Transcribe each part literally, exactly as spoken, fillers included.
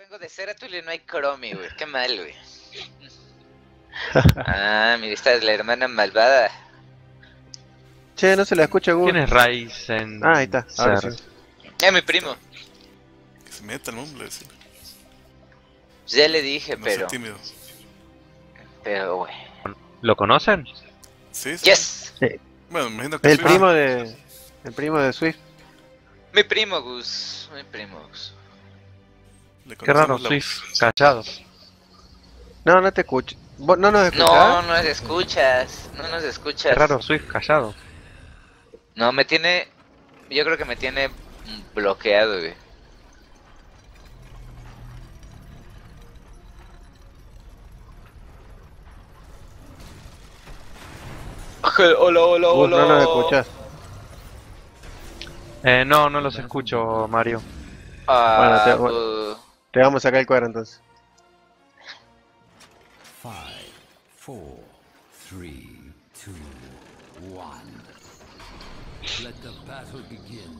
Vengo de Ceratul y no hay Chromie, güey. Qué mal, güey. Ah, mira, esta es la hermana malvada. Che, no se la escucha, Gus. ¿Quién es Ryzen? Ah, ahí está, ahora sí. Es mi primo. Que se meta el hombre, sí. Ya le dije, No pero... sea tímido. Pero, güey. ¿Lo conocen? Sí, sí. Yes. Sí. Bueno, me imagino que El sí. primo de. El primo de Swift. Mi primo, Gus. Mi primo, Gus. Le Qué raro, conocemos la Swift, voz. callado. No, no te escucho. ¿Vos no nos escuchás? No, no nos escuchas. No nos escuchas. Qué raro, Swift, callado. No, me tiene... Yo creo que me tiene bloqueado, güey. Hola, hola, Gus, hola. no nos escuchás. Eh, no, no los escucho, Mario. Ah, Bueno, te- bu- Te vamos a sacar el cuadro entonces. Five, four, three, two, one. Let the battle begin.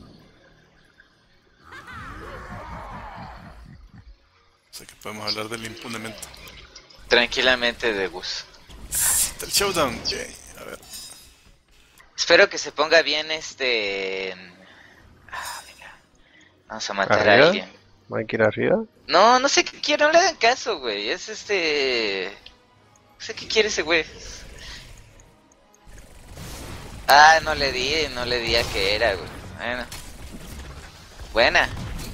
O sea que podemos hablar del impunemente. tranquilamente de Gus. Del showdown, yay. A ver. Espero que se ponga bien este... Ah, venga. Vamos a matar ¿Arriba? a alguien. ¿Hay que ir arriba? No, no sé qué quiere, no le hagan caso, güey. Es este... No sé qué quiere ese güey. Ah, no le di, no le di a qué era, güey. Bueno. Buena.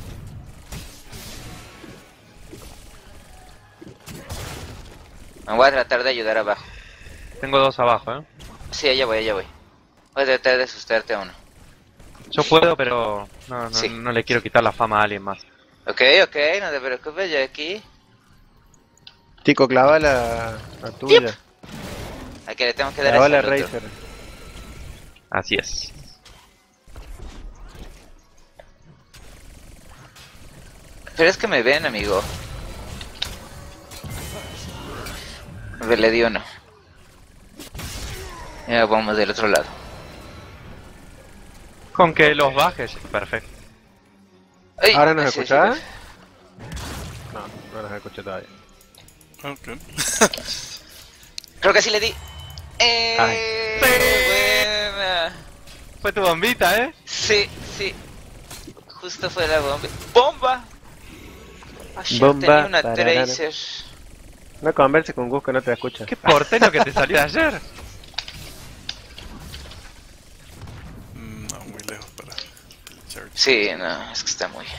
Me voy a tratar de ayudar abajo. Tengo dos abajo, ¿eh? Sí, allá voy, allá voy. Voy a tratar de asustarte a uno. Yo puedo, pero no, no, Sí. no le quiero quitar la fama a alguien más. Ok, ok, no te preocupes, yo aquí. Tico, clava la, la tuya. ¿A qué le tengo que dar Clava ese la al otro? Razer. Así es. Pero es que me ven, amigo. A ver, le di uno. Ya vamos del otro lado. Con que los bajes, perfecto. Ay, ¿Ahora nos sí, sí, escuchás? sí. No, no nos escucho todavía. Ok. Creo que sí le di. ¡Eh! Buena. Fue tu bombita, ¿eh? Sí, sí. Justo fue la bomba. ¡Bomba! Ayer Bomba, tenía una tararara. Tracer. No converse con Gus que no te escucha. Qué porteno que te salió de ayer. Mm, No, muy lejos para el charge. Sí, no, es que está muy...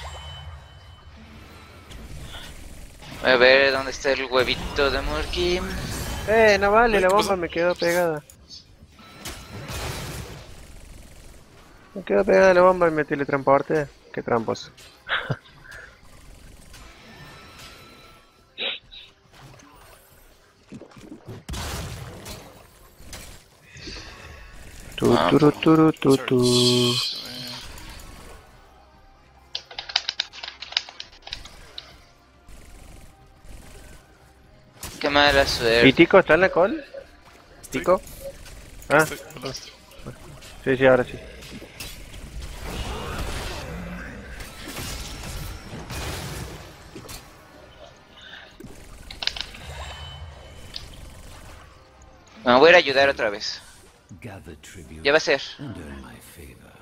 Voy a ver dónde está el huevito de Murky. Eh, no vale, la ¿Qué bomba pasó? me quedó pegada. Me quedó pegada la bomba y me teletransporté. Qué tramposo. Tu, Ah, turu, turu, tu, tu. Charge. Eh, Qué mala ¿Y suerte. Tico está en la call? ¿Tico? Ah, estoy- hola. sí, sí, ahora sí. Me voy a ir a ayudar otra vez. Gather tribute Ya va a ser. and earn my favor.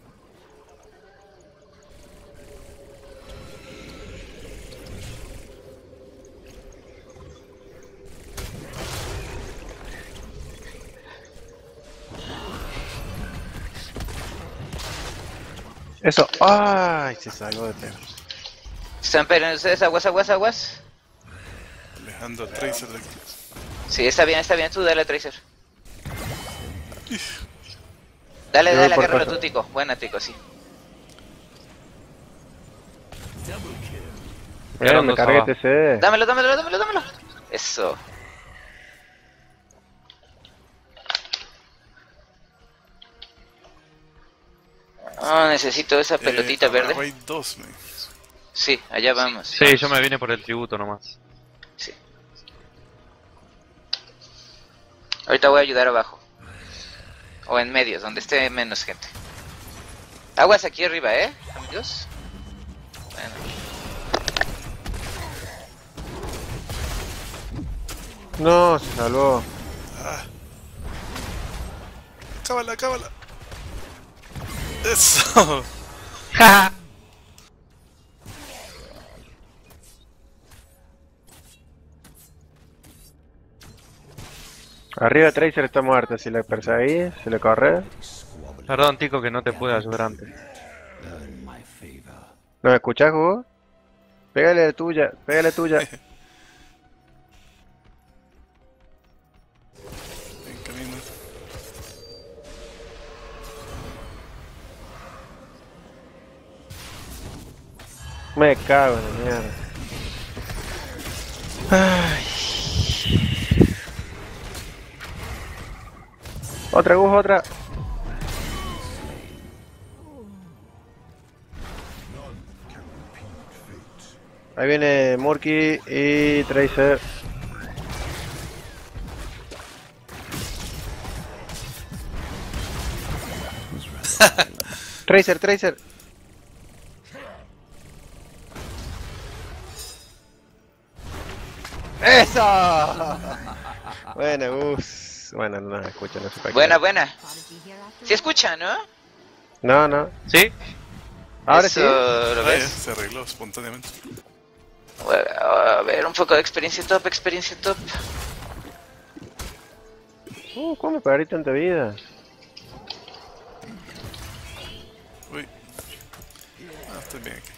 Eso. ¡Ay! Se salvó de perro. ¿Están peleando ustedes? Aguas, aguas, aguas. Alejando al Tracer de aquí. Sí, está bien, está bien. Tú dale, Tracer. Dale, Yo voy dale, por agárralo casa. tú, Tico. Buena, Tico, sí. Mira, Eran me dos cargué abajo. T C D. Dámelo, dámelo, dámelo, dámelo. Eso. Ah, necesito esa pelotita Eh, verde. abajo hay dos, me. Sí, allá vamos. Sí, yo me vine por el tributo nomás. Sí. Ahorita voy a ayudar abajo. O en medio, donde esté menos gente. Aguas aquí arriba, ¿eh, amigos? Bueno. No, se salvó. Cábala, cábala. Eso. Arriba Tracer está muerto, si le perseguís, si le corre. Perdón, Tico, que no te pude ayudar antes. Earn my favor. ¿No me escuchás, Hugo? Pégale tuya, pégale tuya. En camino. Me cago en la mierda. Ay. Otra, Gus, otra. Ahí viene Murky y Tracer. Tracer, Tracer. ¡Eso! Buena, Gus. Bueno, no escucha, no sé para qué. Buena, buena. ¿Sí escucha, no? No, no. ¿Sí? Ahora Eso, sí. ¿lo Ah, ya, ves? se arregló espontáneamente. A ver, un poco de experiencia top, experiencia top. Uh, ¿cómo me perdí tanta vida? Uy. Ah, estoy bien aquí.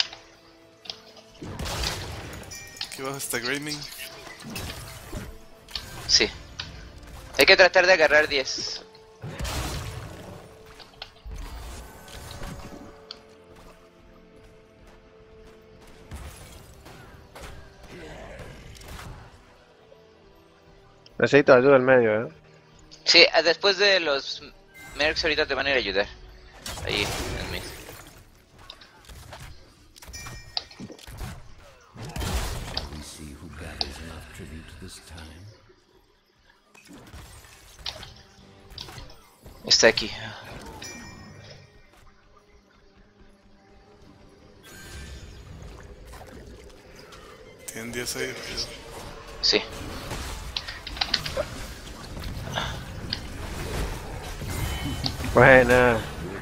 Aquí abajo está Graming. Sí. Hay que tratar de agarrar diez. Necesito ayuda al medio, eh. Sí, ah, después de los mercs ahorita te van a ir a ayudar. Ahí, en mí. We see who gathers enough tribute this time. Está aquí. Tienen diez ahí. Cuidado. Sí. Buena.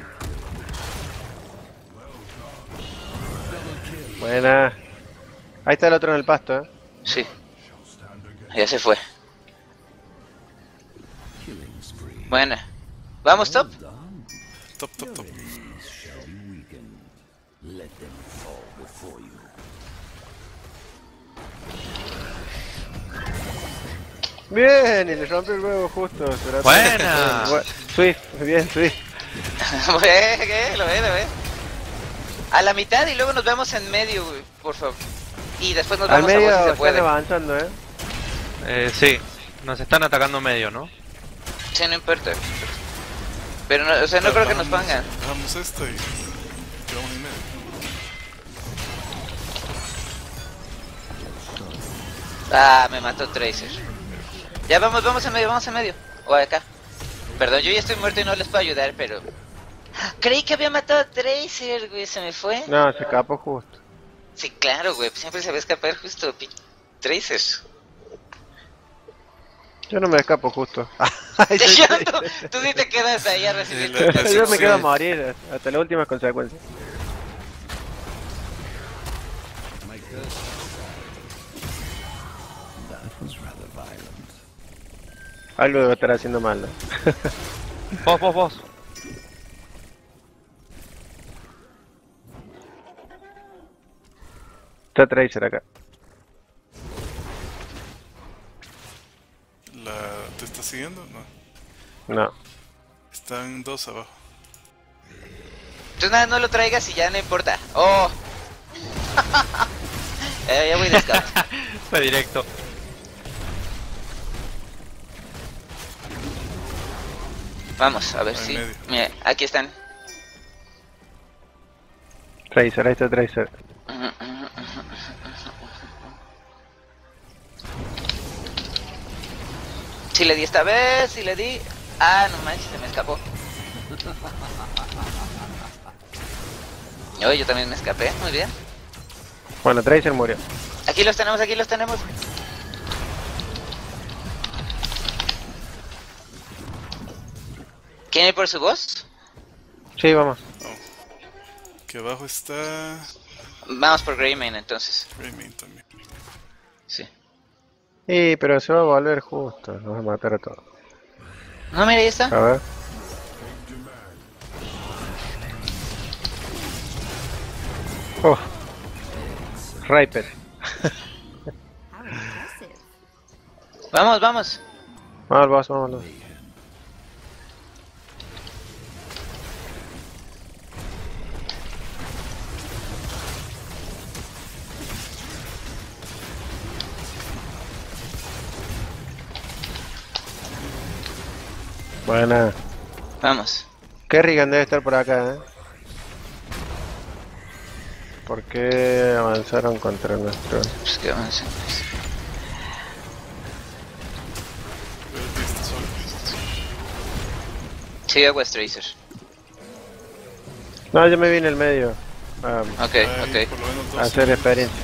Buena. Ahí está el otro en el pasto, eh. Sí. Ya se fue. Killing spree. Buena. ¿Vamos, top? Top, top, top. Shall be weakened. Let them fall before you. Bien, y le rompió el huevo justo. será- Buena. Bu- Swift, bien, Swift. ¿Qué? ¿Qué? Lo ve, lo ve. A la mitad y luego nos vemos en medio, güey, por favor. Y después nos Al vamos a medio vos si se están puede. avanzando, eh. Eh, sí. Nos están atacando medio, ¿no? Sí, no importa. Pero no, o sea, no creo que nos Bajamos- pongan. Bajamos esto y quedamos en medio. Ah, me mató Tracer. Ya vamos, vamos en medio, vamos en medio. O acá. Perdón, yo ya estoy muerto y no les puedo ayudar, pero... Creí que había matado a Tracer, güey, se me fue. No, se escapó justo. Sí, claro, güey, siempre se va a escapar justo pi- Tracer. Yo no me escapo justo. Ay, Te sí, llamo, tú sí te quedas ahí a recibir Sí, la- tus la- Yo me quedo a Sí. morir hasta las últimas consecuencias. My curse. That was rather violent. Algo debe estar haciendo mal, ¿no? Vos, vos, vos. Está Tracer acá. La... ¿Te está siguiendo? No. No. Están dos abajo. Entonces nada, no lo traigas y ya no importa. Oh. eh, ya voy de scout. Fue directo. Vamos, a ver Ahí si... medio. Mira, aquí están. Tracer, ahí está Tracer. Si le di esta vez, si le di... Ah, no manches, se me escapó. Oh, yo también me escapé, muy bien. Bueno, Tracer murió. Aquí los tenemos, aquí los tenemos. ¿Quién ir por su voz? Sí, vamos. Que abajo está... Vamos por Greymane entonces. Greymane también. Sí. Sí, pero se va a volver justo. Nos va a matar a todos. No, mira, ahí está. A ver. Oh. Riper. Vamos, vamos. Vamos, vamos, vamos. Buena. Vamos. Kerrigan debe estar por acá, ¿eh? ¿Por qué avanzaron contra nuestro...? Pues que avancen. Veo que está solo. Sigue West Tracer. No, yo me vi en el medio. A, Ok, Hay ok. por lo menos dos. a hacer experiencia.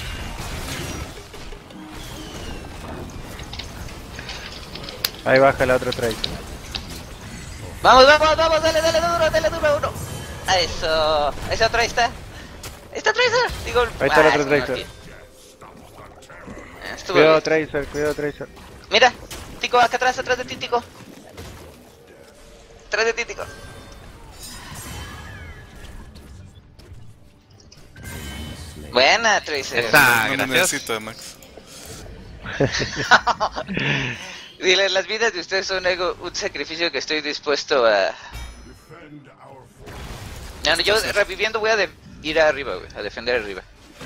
Ahí baja el otro tracer. Vamos, vamos, vamos, dale, dale duro, dale duro, uno. A eso. Ese otro ahí está. Ahí está Tracer. Digo, Ahí está el ah, otro es que no Tracer. tiene. Estuvo Cuidado bien. tracer, cuidado tracer. Mira, Tico, acá atrás, atrás de ti, Tico. Atrás de ti, Tico. Buena, Tracer. Esa, no me gracias. necesita, Max. Dile, las vidas de ustedes son algo, un sacrificio que estoy dispuesto a... No, no, yo reviviendo voy a de- ir arriba, güey, a defender arriba.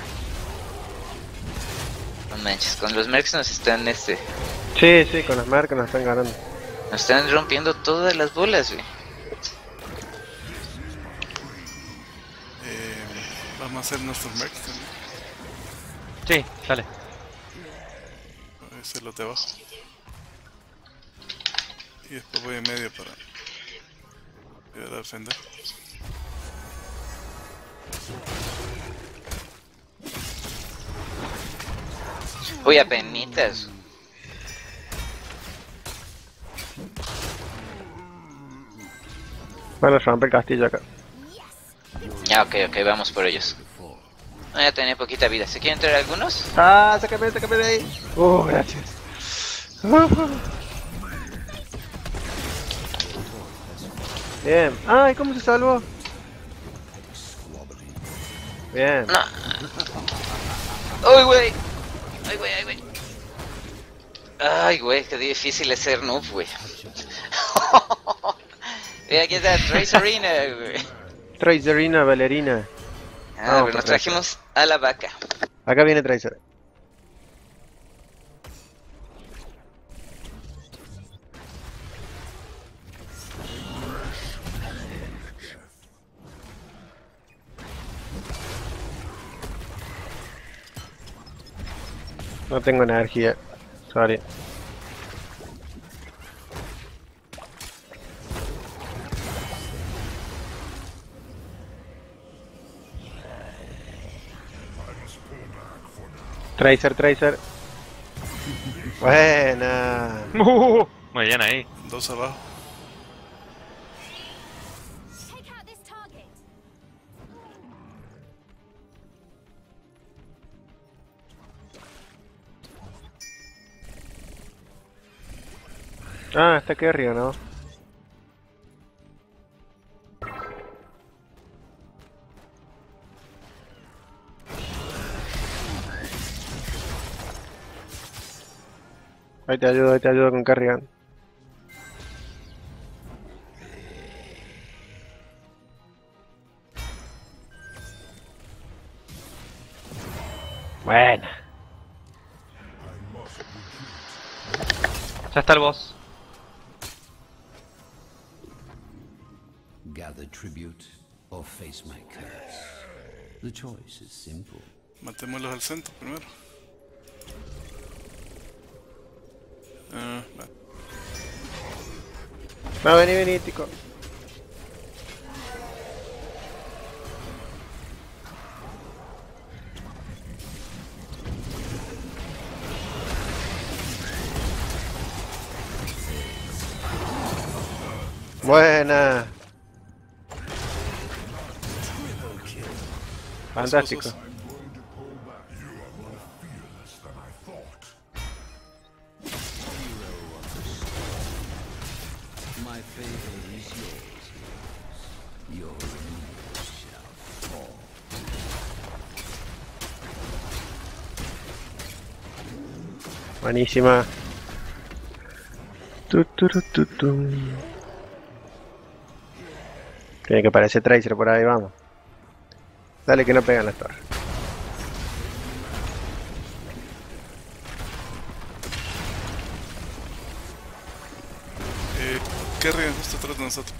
No manches, con los mercs nos están, este... Sí, sí, con las marcas nos están ganando. Nos están rompiendo todas las bolas, güey. Eh, vamos a hacer nuestros mercs también. Sí, dale. Voy a hacer los de abajo. Y después voy en medio para ayudar a defender. Uy, apenitas. Bueno, se rompe el castillo acá. Ya, ok, ok, vamos por ellos. No, ya tenía poquita vida. ¿Se quieren traer algunos? Ah, sácame, sácame de ahí. Uh, gracias. Bien. Ay, ¿cómo se salvó? Bien. No. Uy, güey. Ay, güey, ay, güey. Ay, güey, qué difícil es ser noob, güey. Mira, aquí está Tracerina, güey. Tracerina, Valerina. Ah, Vamos pues por nos trajimos a la vaca. Acá viene Tracer. No tengo energía. Sorry. Tracer, Tracer. Buena. Uh, muy bien ahí. Dos abajo. Take out this target. Ah, está aquí arriba, ¿no? Ahí te ayudo, ahí te ayudo con Carrigan. Buena. Ya está el boss. Gather tribute or face my curse. The choice is simple. Matémoslos al centro primero. Ah, va. No, vení, vení, Tico. Buena. Fantástico. My favor is yours. Your enemy shall fall. Buenísima. Tu, tu, tu, tu, tu. Tiene que aparecer Tracer por ahí, vamos. Dale que no pegan las torres. Eh, Kerrigan justo atrás de nosotros.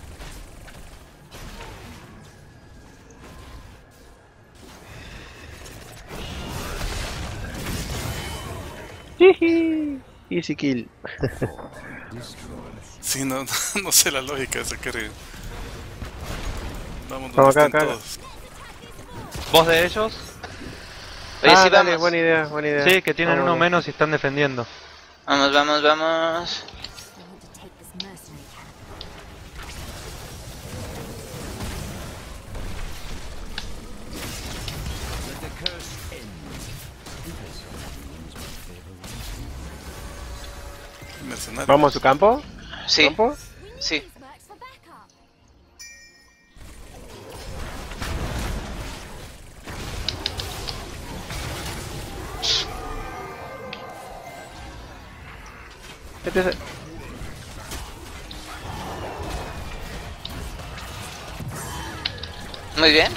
Jiji. Easy kill. Sí, no, no sé la lógica de ese Kerrigan. Vamos donde Vamos acá, están acá. todos. ¿Vos de ellos? Oye, Ah, sí, dale, vamos. buena idea, buena idea. Sí, que tienen Vamos, uno menos y están defendiendo. Vamos, vamos, vamos. I want to take this mercenary camp. Let the curse end. Mercenarios. ¿Vamos a su campo? Sí, ¿Campo? sí. These works for backup. Este es... Muy bien.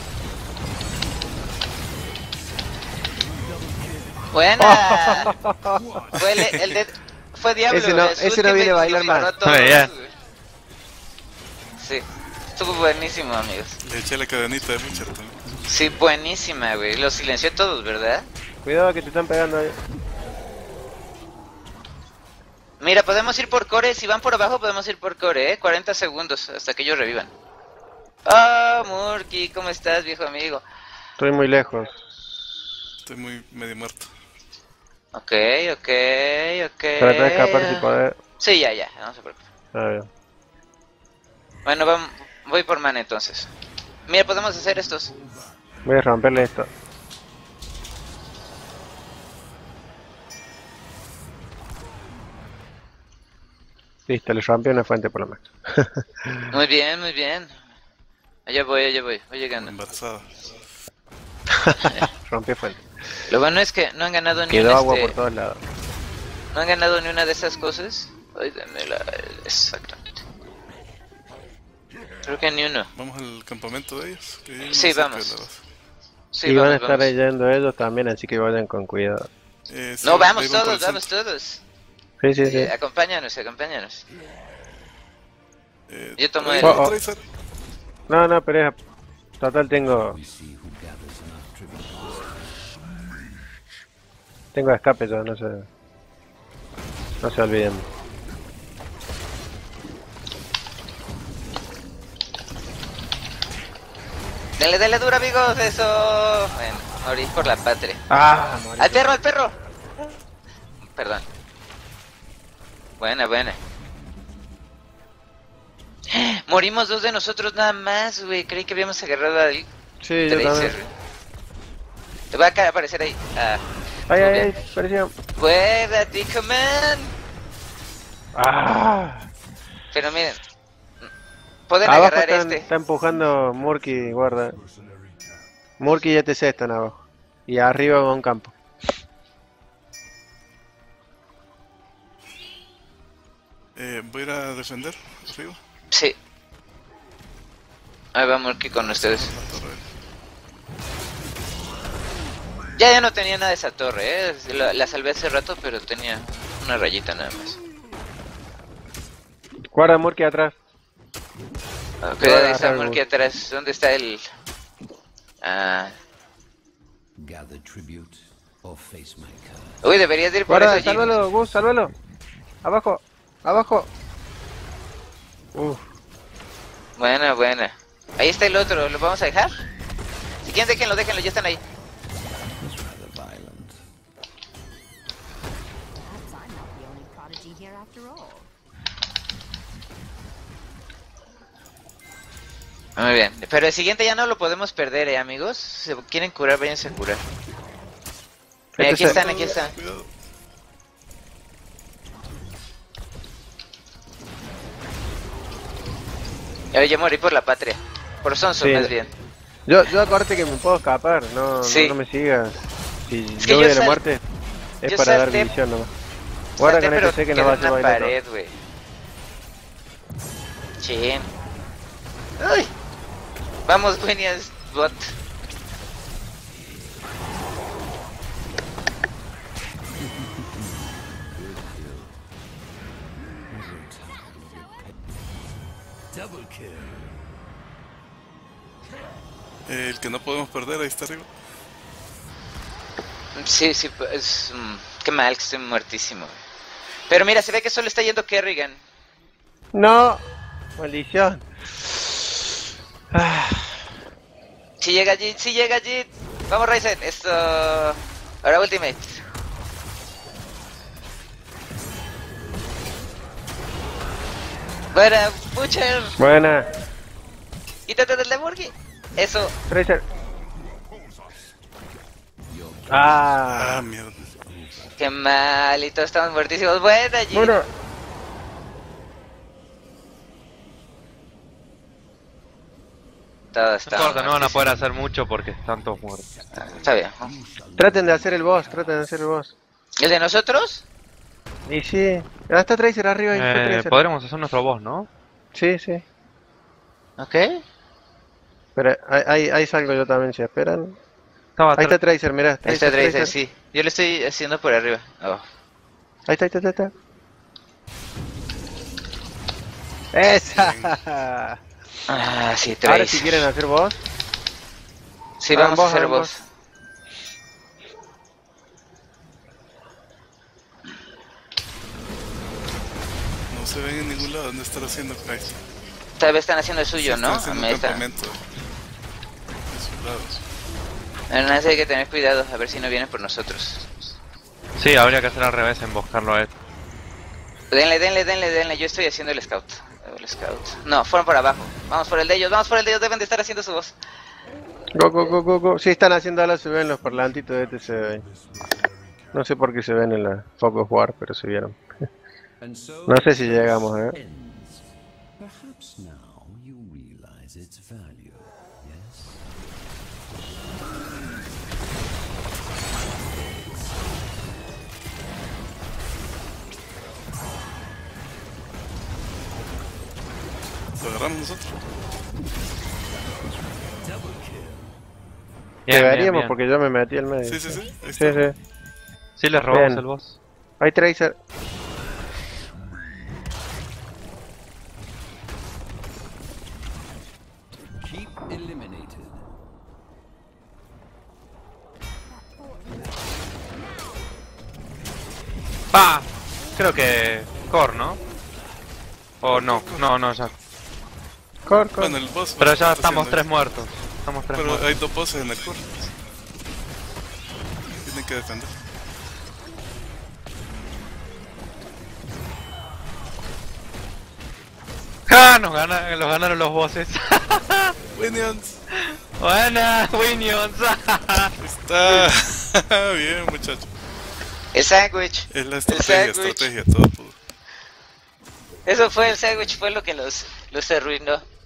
Buena. Fue el, el de... Fue Diablo. Ese no- güey, su ese no ultimate viene a bailar nos disparó más. a todos, Muy bien. güey. Sí. Estuvo buenísimo, amigos. Le eché la cadenita de Butcher también. Sí, buenísima, güey. Los silenció a todos, ¿verdad? Cuidado que te están pegando ahí. Mira, podemos ir por core. Si van por abajo, podemos ir por core, ¿eh? cuarenta segundos hasta que ellos revivan. Ah, Murky, ¿cómo estás, viejo amigo? Estoy muy lejos. Estoy muy medio muerto. Ok, ok, ok. Trata de escapar si poder. Sí, ya, ya, no se preocupe. A ver. Bueno, vamos, voy por mana entonces. Mira, podemos hacer estos. Voy a romperle esto. Listo, le rompió una fuente por lo menos. Muy bien, muy bien. Allá voy, allá voy, voy llegando. Embarazada. Rompió fuente. Lo bueno es que no han ganado ni Quedó un, agua este, por todos lados. no han ganado ni una de esas cosas. Ay, dame la... exactamente. Creo que ni uno. Vamos al campamento de ellos. Que hay uno Sí, cerca vamos. de la base. Sí, y van a vamos, estar vamos. yendo ellos también, así que vayan con cuidado. Eh, sí, No, vamos ahí van por todos, el vamos centro. todos. Sí, sí, sí. Eh, acompáñanos, acompáñanos. Eh, Yo tomo ahí el- va Oh, oh. Tracer. No, no, pero es... Total tengo... We see who gathers enough tribute. Tengo escape yo, no se... No se olviden. Dale, dale duro, amigos, eso. Bueno, morir por la patria. ¡Ah! morí. ¡Al perro, al perro! Perdón. Buena, buena. Morimos dos de nosotros nada más, güey. Creí que habíamos agarrado al Sí, yo Tracer. también. güey. Te va a ca- aparecer ahí. Ah, ¡Ay, muy ay, ay! bien. Parecía... Buena, Tico Man. ¡Ah! Pero miren. Pueden Abajo agarrar están, este. está empujando Murky, guarda. Murky y E T C están abajo. Y arriba va un campo. Eh, voy a ir a defender arriba. Sí. Ahí va Murky con ustedes. La torre. Ya, ya no tenía nada de esa torre, ¿eh? La, la salvé hace rato, pero tenía una rayita nada más. Guarda Murky atrás. Ok, Te va a ahí está agarrar Murky el atrás. ¿Dónde está el...? Ah... Gather tribute or face my curse. Uy, deberías de ir por Guarda, eso, Jimmy. sálvalo, Gus, sálvalo. Abajo, abajo. Uf, Buena, buena. Ahí está el otro, ¿lo vamos a dejar? Si quieren, déjenlo, déjenlo, ya están ahí. It's rather violent. Perhaps I'm not the only prodigy here after all. Muy bien, pero el siguiente ya no lo podemos perder, eh, amigos. Si quieren curar, váyanse a curar. Mira, aquí Este se- están, aquí están. Cuidado. Yo, yo morí por la patria. Por Sonso, Sí. más bien. Yo, yo acuérdate que me puedo escapar, no, Sí. no, no me sigas. Si Es que yo yo voy a la sal- muerte, es yo para dar salté- visión nomás. Guarda Salté, con pero este, sé que quedé nos va a en hacer una bailar. pared, güey. Chin. Uy. Vamos, Genias bot. Double kill. Eh, el que no podemos perder, ahí está arriba. Sí, sí, pues. mm, qué mal, que estoy muertísimo. Pero mira, se ve que solo está yendo Kerrigan. No, maldición. Ah, Si llega Jit, si llega Jit. Vamos, Ryzen, esto. Ahora Ultimate. Buena, Butcher. buena. Quítate del Lemurgi. Eso. Tracer. Ah, Ah, mierda. Qué mal, y todos estamos muertísimos. Buena, Jit. bueno. Todos No estamos importa, no van a muertísimos. poder hacer mucho porque están todos muertos. Está bien, ¿no? Traten de hacer el boss, traten de hacer el boss. ¿El de nosotros? Y sí. Ah, está Tracer arriba, ahí está Eh, Tracer. podremos hacer nuestro boss, ¿no? Sí, sí. Ok. Pero ahí, ahí, ahí salgo yo también, si esperan. Estaba Ahí está atrás. Tracer, mirá. Ahí está Tracer, Tracer. sí. Yo le estoy haciendo por arriba. Oh. Ahí está, ahí está, ahí está. ¡Esa! Ah, sí, Tracer. Ahora si quieren hacer boss. Sí, hagan vamos a boss, hacer hagan boss. No se ven en ningún lado. ¿Dónde están haciendo Christ? Tal vez están haciendo el suyo, Sí, ¿no? están haciendo Me un está- campamento. De sus lados. Aún así hay que tener cuidado, a ver si no vienen por nosotros. Sí, habría que hacer al revés, emboscarlo a él. Denle, denle, denle, denle. Yo estoy haciendo el scout. El scout. No, fueron por abajo. Vamos por el de ellos, vamos por el de ellos. Deben de estar haciendo su voz. Go, go, go, go, go. Sí, están haciendo ahora, se ven los parlantitos de este se ven. No sé por qué se ven en la Focus War, pero se vieron. And so No sé si llegamos, eh. ends. Perhaps now you realize its value. Yes. Lo agarramos nosotros. Bien, bien, Llegaríamos bien. porque yo me metí al medio. Sí, sí, sí. Ahí Sí, está. sí. Sí, les robamos Bien. el boss. Hay Tracer. Keep eliminated. ¡Ah! Creo que... Core, ¿no? O no, no, no, ya. Cor, cor. Bueno, el boss. Pero va ya a estar estamos haciendo tres eso. muertos. Estamos tres Pero muertos. hay dos bosses en el core. Tienen que defender. ¡Ja! Nos gana, los ganaron los bosses. Minions. Buena, Winions. Está bien, muchacho. El sándwich. Es la estrategia, sándwich. estrategia, todo pudo. Eso fue el sándwich, fue lo que los, los arruinó.